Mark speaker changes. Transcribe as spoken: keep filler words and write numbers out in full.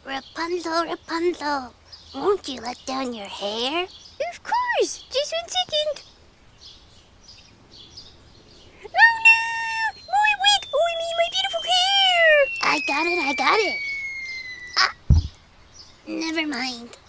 Speaker 1: Rapunzel, Rapunzel, won't you let down your hair?
Speaker 2: Of course! Just one second. Oh no! My wig! Oh, I mean my beautiful hair!
Speaker 1: I got it, I got it. Ah, never mind.